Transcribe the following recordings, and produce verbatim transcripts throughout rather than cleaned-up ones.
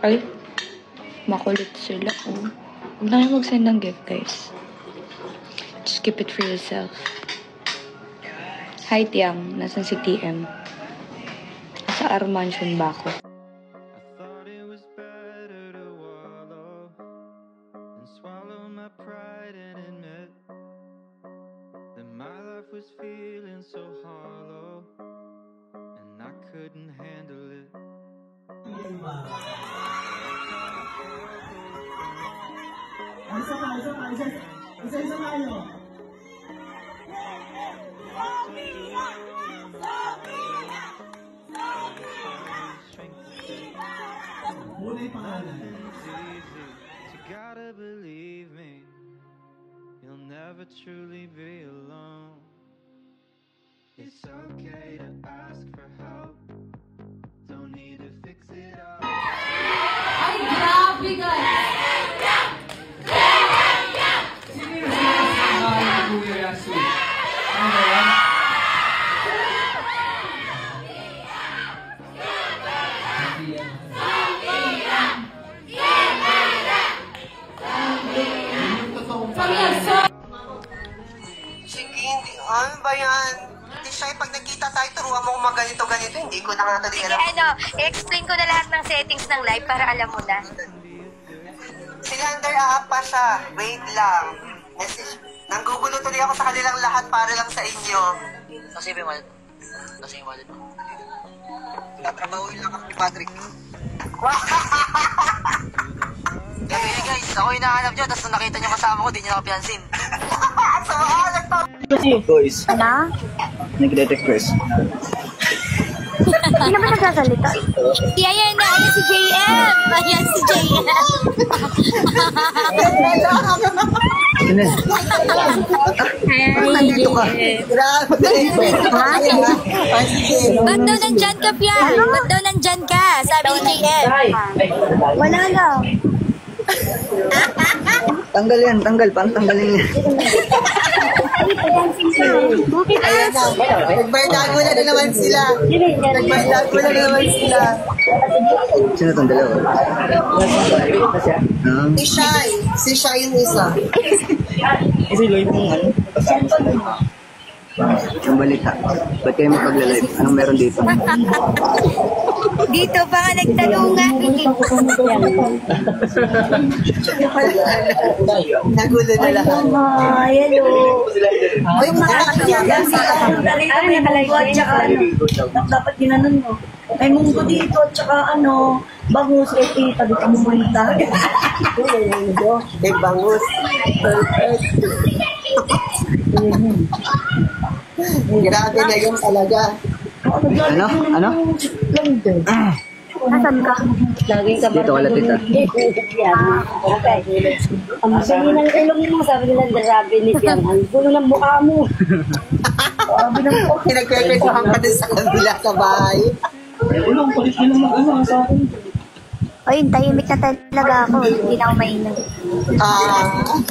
Ay, makulit sila. Oh. Huwag na kayo mag-send ng gift, guys. Just keep it for yourself. Hi, Tiang. Nasaan si T M? Sa R Mansion ba ako? Was feeling so hollow and I couldn't handle it. Isa pa, isa pa, isa, isa, isa tayo. Muna yung pangalan. You gotta believe me, you'll never truly be alone. It's okay to ask for help. Don't need to fix it all. Ay, grabe guys! Sino yung sinasama ng Kuya Yasu? Ano ba yan? Sige, ano ba yan? Hindi siya, pag nagkita tayo, turuan mo kung maganito-ganito, hindi ko na nga tali Sige, alam. ano, i-explain ko na lahat ng settings ng live para alam mo na. Si Lander, aap pa siya. Wait lang. Message. Nanggugulo tuloy ako sa kanilang lahat para lang sa inyo. Kasi yung wallet. Kasi yung wallet mo. Tatrabahuin lang ako ni Patrick. Hey guys, ako yung hinahanap nyo, tapos nung nakita nyo kasama ko, di nyo nakapiansin. So, ah, nagpa... Boys, Ano? nag-detect first. Hindi naman nagsasalita. Ayan na, ayan si J M! Ayan si J M! Sino? Nandito ka. Grabe. Ba't daw nandyan ka, Pian? Ba't daw nandyan ka? Sabi ni J M. Wala lang. Tanggal yan, tanggal. Paano tanggalin yan? Ayan na. Nagbardago na naman sila. Nagbardago na naman sila. Sino itong dalawa? Um, Si Shai. Si Shai yung isa. Kasi Lloyd yung ano? Yung balita. Ba't kayo magpagla-live? Anong meron dito? Dito pa nga nagtanungan. Nagulo na lang. Ay, hello. Ay, makakakyaga sila. Ay, nakalagay. At saka ano, dapat ginanon mo. May munggo dito at saka ano, bangus o tita, di ka mumunta. May bangus. Grabe na yun talaga. Ano? Ano? Nasaan ka? Laging ka Dito wala tita. Okay. Ang sabi ng ilong mo, sabi nila, grabe ni Piang. Ang gulo ng mukha mo. Grabe ng mukha. Pinagkwekwentuhan ka din sa kabila sa bahay. Ulong, palit nyo naman ano sa akin. O yun, tahimik na talaga ako. Hindi na ako mainom. Ah,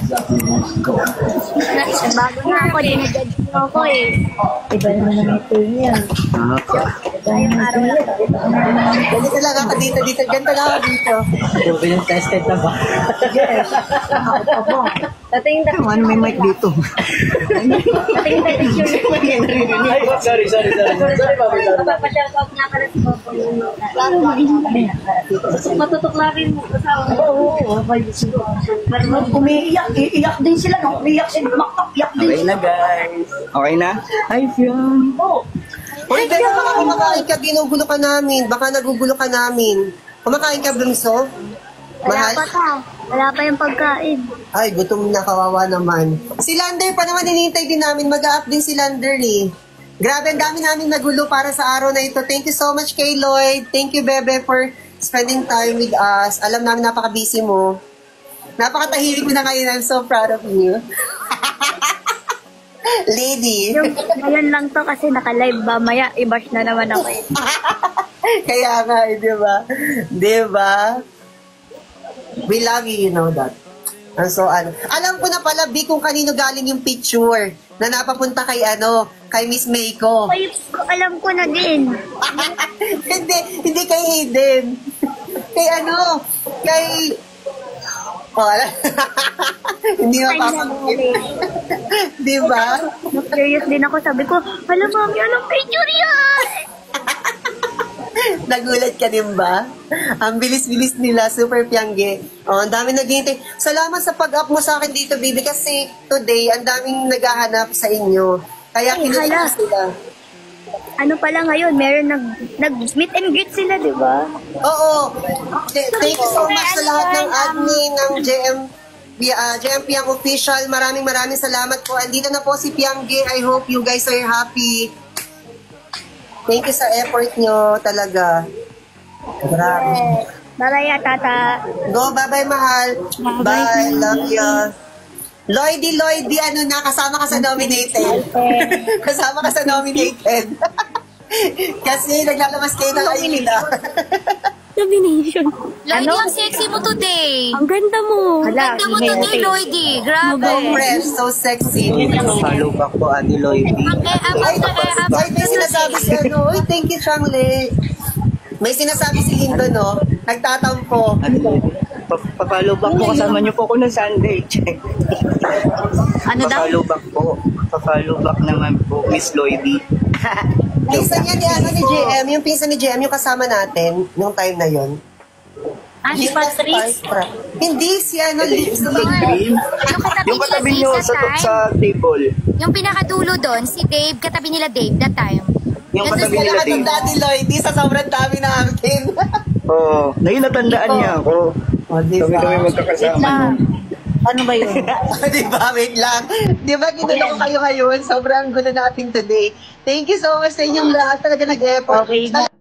Bago na ako, dinajudge mo ako eh. Iba naman ang ito niya. Ah, Ngayong araw lang. ganito lang ako dito, dito. Ganito lang ako dito. ito yung tested na ba? Tatingin na. Ano may mic dito? Tatingin na picture niya. Ay, sorry, sorry, sorry. Sorry, Papa. Papashoutout na pala si Popo yung matutuklarin mo kasama mo. Oo, okay. Pero umiiyak, iiyak din sila. No? Umiiyak sila, makapiyak din Okay sila. na guys. Okay na? Hi, Fion. Oo. Uy, pero baka kumakain ka, ginugulo ka namin. Baka nagugulo ka namin. Kumakain ka, Bunso? Wala Mahal? pa ta. Wala pa yung pagkain. Ay, gutom na, kawawa naman. Si Lander pa naman, hinihintay din namin. Mag-a-up din si Lander eh. Grabe, ang dami namin nagulo para sa araw na ito. Thank you so much kay Lloyd. Thank you, Bebe, for spending time with us. Alam namin, napaka-busy mo. Napakatahimik mo na ngayon. I'm so proud of you. Lady. Yung ngayon lang to kasi naka-live ba. Maya, i-bash na naman ako eh. Kaya nga, eh, di ba? Di ba? We love you, you know that. And so, ano. Alam ko na pala, B, kung kanino galing yung picture na napapunta kay, ano, kay Miss Meiko. Ay, alam ko na din. hindi, hindi kay Aiden. kay ano, kay... Oh, ala. Hindi mapapagpit. Di ba? Na-curious din ako. Sabi ko, hala mami, anong picture yan? Nagulat ka din ba? Ang bilis-bilis nila, super piangge. Oh, ang dami naghihintay. Salamat sa pag-up mo sa akin dito, baby, kasi today, ang daming naghahanap sa inyo. Kaya Ay, kinuha hala. sila. Ano pala ngayon, meron nag, nag-meet and greet sila, di ba? Oo. Th- Thank you so much sa lahat ng admin ng J M, uh, J M Piang Official. Maraming maraming salamat po. Andito na po si Piangge. I hope you guys are happy. Thank you sa effort nyo talaga. Grabe. Bye-bye, tata. Go, bye-bye, mahal. Bye, love you. Lloydie, Lloydie, ano na, kasama ka sa nominated. Kasama ka sa nominated. Kasi naglalabas kayo ng ayuda. Nomination. Lloydie, ang sexy mo today. Ang ganda mo. Ang ganda mo today, Lloydie. Grabe. So fresh, so sexy. Follow back po, Ate Lloyd. Ang e-up, Ay, ang e-up. ay, may sinasabi si ano. Uy, thank you, Changle. May sinasabi si Lindo, no? Nagtatampo. Pa- Pa-follow back po, kasama niyo po ako ng Sunday. Ano daw? Pa-follow back po. Pa-follow back naman po, Miss Lloydie. Pinsan niya ni, ano, ni J M, yung pinsan ni J M, yung kasama natin, nung time na yon. Ah, si Patrice? Hindi, si ano, Lips. Cream. Yung katabi Yung katabi niyo nila Dave sa, that time. sa table. Yung pinakadulo doon, si Dave, katabi nila Dave that time. Yung Nandun katabi sila nila Dave. Nakatanda ni Lloydie sa sobrang dami namin. Oo. Ngayon natandaan niya ako. O, di Kami kami ba? magkakasama. Ano ba yun? Di ba? Wait lang. Di ba, ginulo ko kayo ngayon? Sobrang gulo natin today. Thank you so much sa inyong lahat. Talaga nag-effort. Okay.